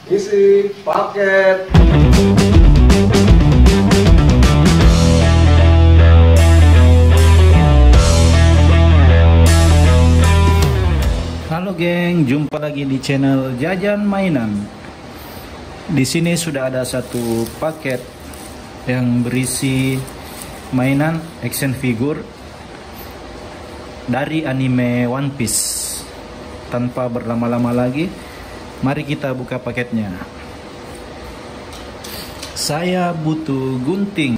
Isi paket. Halo geng, jumpa lagi di channel Jajan Mainan. Di sini sudah ada satu paket yang berisi mainan action figure dari anime One Piece. Tanpa berlama-lama lagi, mari kita buka paketnya. Saya butuh gunting.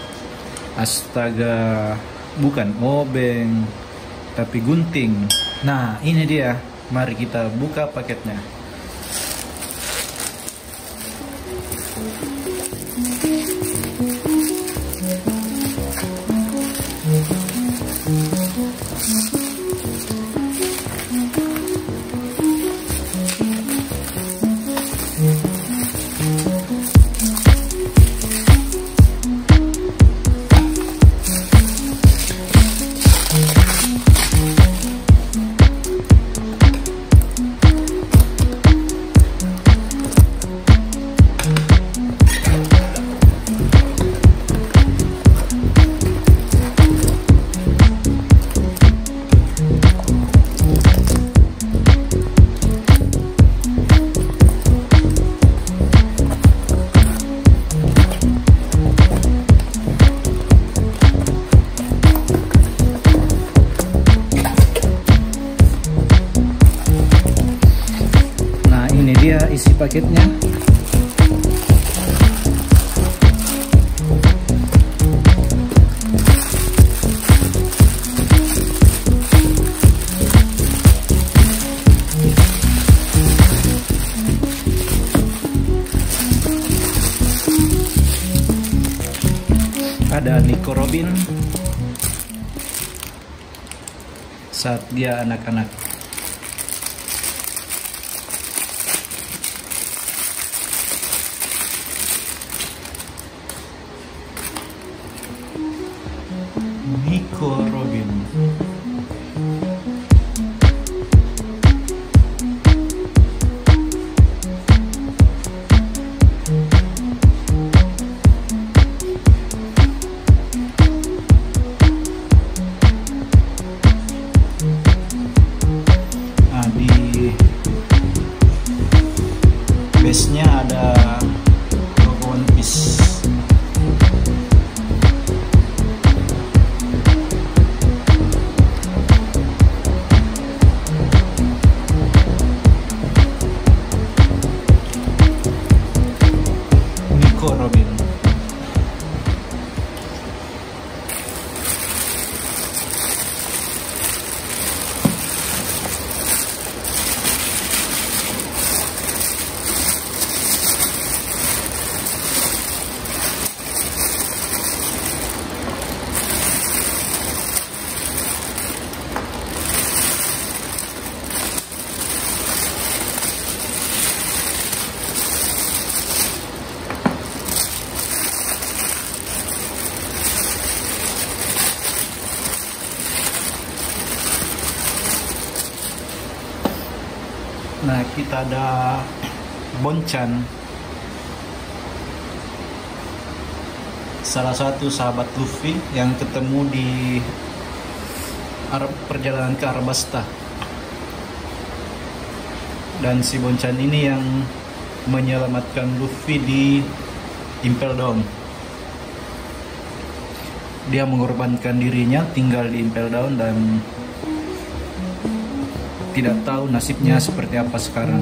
Astaga, bukan obeng, tapi gunting. Nah, ini dia. Mari kita buka paketnya. Ini dia isi paketnya. Ada Nico Robin saat dia anak-anak. Nico Robin. Nah, di base-nya ada logo One Piece. Robin. Nah, kita ada Bonchan, salah satu sahabat Luffy yang ketemu di perjalanan ke Arabasta. Dan si Bonchan ini yang menyelamatkan Luffy di Impel Down. Dia mengorbankan dirinya tinggal di Impel Down dan tidak tahu nasibnya seperti apa sekarang.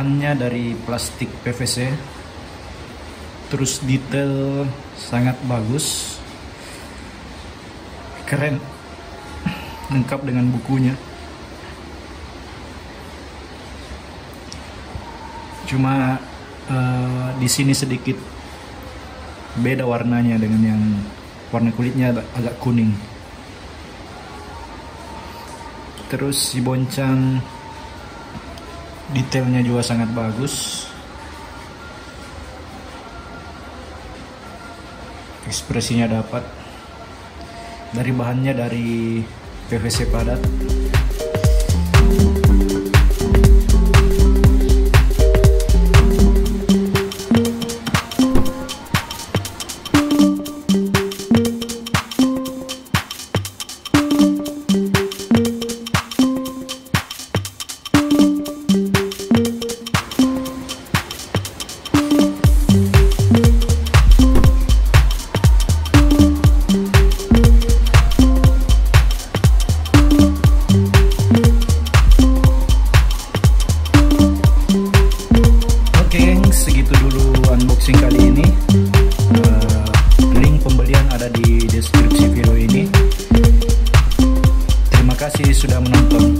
bahannya dari plastik PVC, terus detail sangat bagus, keren, lengkap dengan bukunya. Cuma di sini sedikit beda warnanya dengan yang warna kulitnya agak kuning. Terus si boncang detailnya juga sangat bagus, ekspresinya dapat, dari bahannya dari PVC padat. Segitu dulu unboxing kali ini. Link pembelian ada di deskripsi video ini. Terima kasih sudah menonton.